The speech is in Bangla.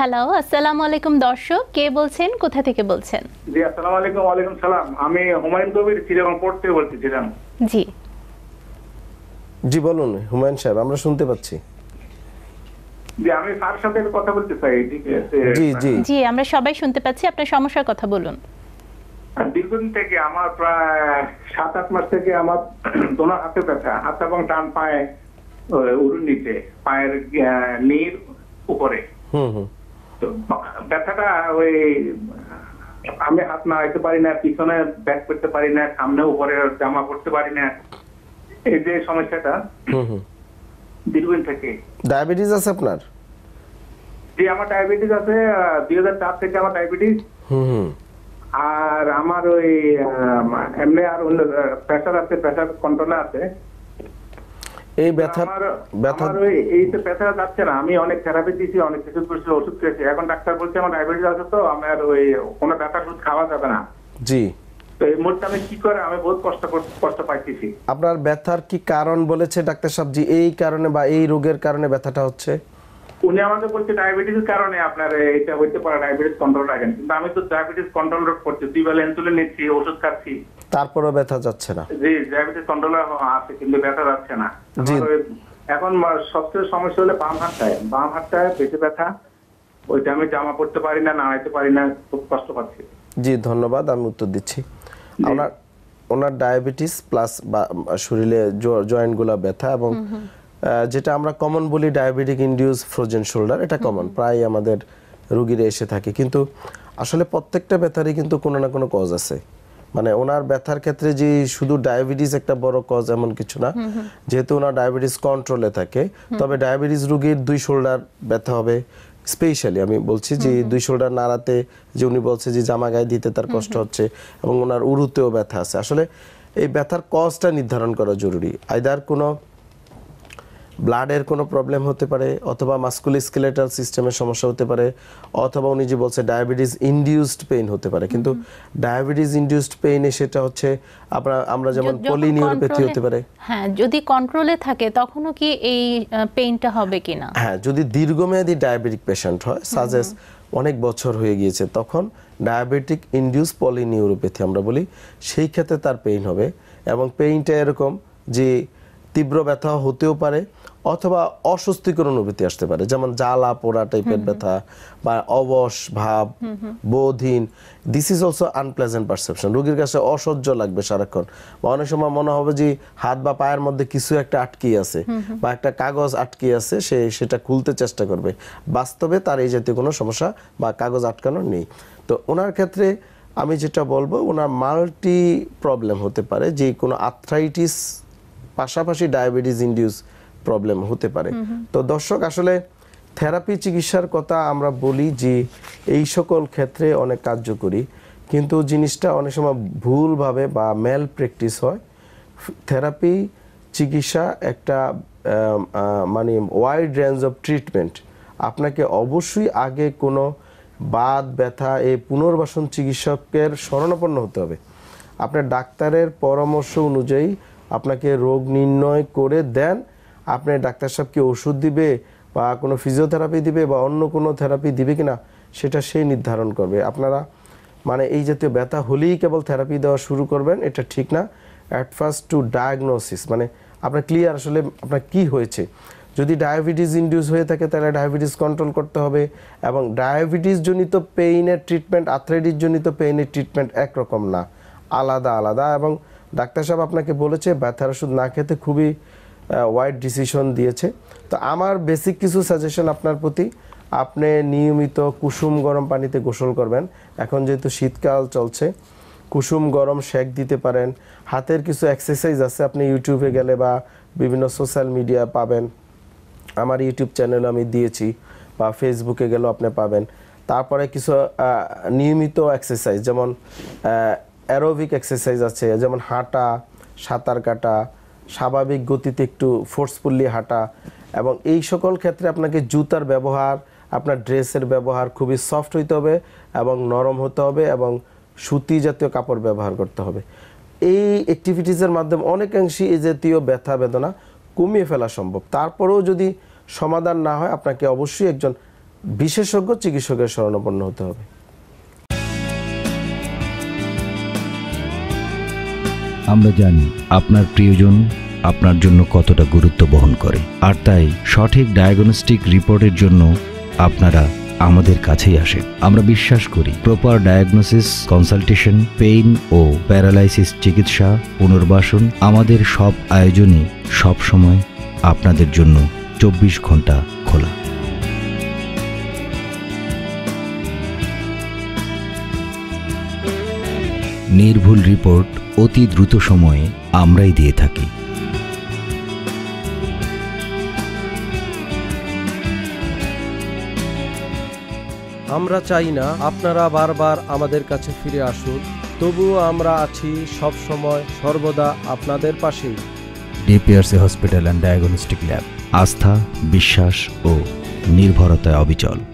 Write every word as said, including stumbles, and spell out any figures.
হ্যালো, আসসালামু আলাইকুম দর্শক, কে বলছেন, কোথা থেকে বলছেন? জি আসসালামু আলাইকুম। ওয়ালাইকুম সালাম। আমি হুমায়ুন কবির চিটাগং পোর্ট থেকে বলতেছিলাম। জি জি বলুন হুমায়ুন সাহেব, আমরা শুনতে পাচ্ছি। জি আমি স্যার সাথে কথা বলতে চাই। ঠিক আছে? জি জি জি আমরা সবাই শুনতে পাচ্ছি, আপনার সমস্যার কথা বলুন। দীর্ঘদিন থেকে আমার প্রায় সাত আট মাস থেকে আমার দোনো হাতে ব্যথা, হাত এবং ডান পায়ে উরুর নিচে, পায়ের নির উপরে। হুম হুম তো ব্যথাটা ওই আমি হাত নাড়াইতে পারি না, পিছনে ব্যাক করতে পারি না, সামনে উপরে জামা পড়তে পারি না, এই যে সমস্যাটা হুম হুম দীর্ঘদিন থেকে। ডায়াবেটিস আছে আপনার? জি আমার ডায়াবেটিস আছে, দুই হাজার চার থেকে আমার ডায়াবেটিস। হুম হুম আর আমার ওই এমনি আর প্রেসার আছে, প্রেসার কন্ট্রোলে আছে। এই ব্যথা ব্যথা আমার ওই এই তো প্রেসার যাচ্ছে না। আমি অনেক থেরাপি দিয়েছি, অনেক কিছু করছি, ওষুধ খেয়েছি। এখন ডাক্তার বলছে আমার ডায়াবেটিস আছে, তো আমার ওই কোনো ব্যথার ওষুধ খাওয়া যাবে না। জি তো এই মুহূর্তে আমি কি করে, আমি বহুত কষ্ট কষ্ট পাইতেছি। আপনার ব্যথার কি কারণ বলেছে ডাক্তার সাহেব? জি এই কারণে বা এই রোগের কারণে ব্যথাটা হচ্ছে? উনি আমাকে বলছে ডায়াবেটিসের কারণে আপনার এটা হইতে পারে, ডায়াবেটিস কন্ট্রোল রাখেন। কিন্তু আমি তো ডায়াবেটিস কন্ট্রোল করছি, দুই বেলা ইনসুলিন নিচ্ছি, ওষুধ খাচ্ছি, তারপরও ব্যথা যাচ্ছে না। জি ডায়াবেটিস কন্ট্রোল আছে, কিন্তু ব্যথা যাচ্ছে না। জি। এখন সবচেয়ে সমস্যা হলো বাম হাতটায়, বাম হাতটায় বেশি ব্যথা, ওইটা আমি জামা পড়তে পারি না, নাড়াইতে পারি না, খুব কষ্ট পাচ্ছি। জি ধন্যবাদ, আমি উত্তর দিচ্ছি। ওনার ওনার ডায়াবেটিস প্লাস বা শরীরে জয়েন্টগুলো ব্যথা এবং যেটা আমরা কমন বলি ডায়াবেটিক ইনডিউস ফ্রোজেন শোল্ডার, এটা কমন, প্রায় আমাদের রোগীরা এসে থাকে। কিন্তু আসলে প্রত্যেকটা ব্যথারই কিন্তু কোনো না কোনো কজ আছে। মানে ওনার ব্যথার ক্ষেত্রে যে শুধু ডায়াবেটিস একটা বড় কজ এমন কিছু না, যেহেতু ওনার ডায়াবেটিস কন্ট্রোলে থাকে। তবে ডায়াবেটিস রোগীর দুই শোল্ডার ব্যথা হবে স্পেশালি, আমি বলছি যে দুই শোল্ডার নাড়াতে, যে উনি বলছে যে জামা গায়ে দিতে তার কষ্ট হচ্ছে, এবং ওনার উরুতেও ব্যথা আছে। আসলে এই ব্যথার কজটা নির্ধারণ করা জরুরি। আইদার কোনো ব্লাডের কোনো প্রবলেম হতে পারে, অথবা মাস্কুলোস্কেলেটাল সিস্টেমের সমস্যা হতে পারে, অথবা উনি যে বলছে ডায়াবেটিস ইনডিউসড পেইন হতে পারে। কিন্তু ডায়াবেটিস ইনডিউসড পেইনে সেটা হচ্ছে আমরা আমরা যেমন পলিনিউরোপ্যাথি হতে পারে। হ্যাঁ, যদি কন্ট্রোলে থাকে তখনও কি এই পেইনটা হবে কিনা? হ্যাঁ, যদি দীর্ঘমেয়াদী ডায়াবেটিক পেশেন্ট হয়, সাজেস অনেক বছর হয়ে গিয়েছে, তখন ডায়াবেটিক ইনডিউস পলিনিউরোপ্যাথি আমরা বলি, সেই ক্ষেত্রে তার পেইন হবে। এবং পেইনটা এরকম যে তীব্র ব্যথা হতেও পারে, অথবা অস্বস্তিকর অনুভূতি আসতে পারে, যেমন জ্বালা পোড়া টাইপের ব্যথা বা অবশ ভাব, বোধহীন। This is also unpleasant perception. রোগীর কাছে অসহ্য লাগবে সারাক্ষণ, বা অনেক সময় মনে হবে যে হাত বা পায়ের মধ্যে কিছু একটা আটকে আছে, বা একটা কাগজ আটকে আছে, সে সেটা খুলতে চেষ্টা করবে। বাস্তবে তার এই জাতীয় কোনো সমস্যা বা কাগজ আটকানো নেই। তো ওনার ক্ষেত্রে আমি যেটা বলবো, ওনার মাল্টি প্রবলেম হতে পারে, যে কোনো আর্থ্রাইটিস পাশাপাশি ডায়াবেটিস ইনডিউস প্রবলেম হতে পারে। তো দর্শক, আসলে থেরাপি চিকিৎসার কথা আমরা বলি যে এই সকল ক্ষেত্রে অনেক কার্যকরী, কিন্তু জিনিসটা অনেক সময় ভুলভাবে বা ম্যাল প্র্যাকটিস হয়। থেরাপি চিকিৎসা একটা মানে ওয়াইড রেঞ্জ অফ ট্রিটমেন্ট। আপনাকে অবশ্যই আগে কোনো বাত ব্যথা এই পুনর্বাসন চিকিৎসকের শরণাপন্ন হতে হবে। আপনার ডাক্তারের পরামর্শ অনুযায়ী আপনাকে রোগ নির্ণয় করে দেন, আপনার ডাক্তার সাহেব কি ওষুধ দিবে বা কোনো ফিজিওথেরাপি দিবে বা অন্য কোনো থেরাপি দিবে কিনা, সেটা সেই নির্ধারণ করবে। আপনারা মানে এই জাতীয় ব্যথা হলেই কেবল থেরাপি দেওয়া শুরু করবেন, এটা ঠিক না। অ্যাট ফার্স্ট টু ডায়াগনোসিস, মানে আপনার ক্লিয়ার আসলে আপনার কি হয়েছে। যদি ডায়াবেটিস ইনডিউস হয়ে থাকে তাহলে ডায়াবেটিস কন্ট্রোল করতে হবে, এবং ডায়াবেটিস জনিত পেইনের ট্রিটমেন্ট আর্থ্রাইটিস জনিত পেইনের ট্রিটমেন্ট একরকম না, আলাদা আলাদা। এবং ডাক্তার সাহেব আপনাকে বলেছে ব্যথার ওষুধ না খেতে, খুবই ওয়াইড ডিসিশন দিয়েছে। তো আমার বেসিক কিছু সাজেশন আপনার প্রতি, আপনি নিয়মিত কুসুম গরম পানিতে গোসল করবেন। এখন যেহেতু শীতকাল চলছে, কুসুম গরম শেক দিতে পারেন। হাতের কিছু এক্সারসাইজ আছে, আপনি ইউটিউবে গেলে বা বিভিন্ন সোশ্যাল মিডিয়া পাবেন, আমার ইউটিউব চ্যানেলে আমি দিয়েছি, বা ফেসবুকে গেলেও আপনি পাবেন। তারপরে কিছু নিয়মিত এক্সারসাইজ, যেমন অ্যারোবিক এক্সারসাইজ আছে, যেমন হাঁটা, সাঁতার কাটা, স্বাভাবিক গতিতে একটু ফোর্সফুলি হাঁটা। এবং এই সকল ক্ষেত্রে আপনাকে জুতার ব্যবহার, আপনার ড্রেসের ব্যবহার খুবই সফট হইতে হবে এবং নরম হতে হবে, এবং সুতি জাতীয় কাপড় ব্যবহার করতে হবে। এই অ্যাক্টিভিটিসের মাধ্যমে অনেকাংশই এই জাতীয় ব্যথা বেদনা কমিয়ে ফেলা সম্ভব। তারপরেও যদি সমাধান না হয়, আপনাকে অবশ্যই একজন বিশেষজ্ঞ চিকিৎসকের শরণাপন্ন হতে হবে। আমরা জানি আপনার প্রিয়জন আপনার জন্য কতটা গুরুত্ব বহন করে, আর তাই সঠিক ডায়াগনস্টিক রিপোর্টের জন্য আপনারা আমাদের কাছেই আসেন। আমরা বিশ্বাস করি প্রপার ডায়াগনোসিস, কনসালটেশন, পেইন ও প্যারালাইসিস চিকিৎসা, পুনর্বাসন, আমাদের সব আয়োজনই সব সময় আপনাদের জন্য চব্বিশ ঘন্টা খোলা। নির্ভুল রিপোর্ট অতি দ্রুত সময়ে আমরাই দিয়ে থাকি। আমরা চাই না আপনারা বারবার আমাদের কাছে ফিরে আসুন, তবুও আমরা আছি সব সময় সর্বদা আপনাদের পাশেই। DPRC hospital and diagnostic lab, আস্থা, বিশ্বাস ও নির্ভরতায় অবিচল।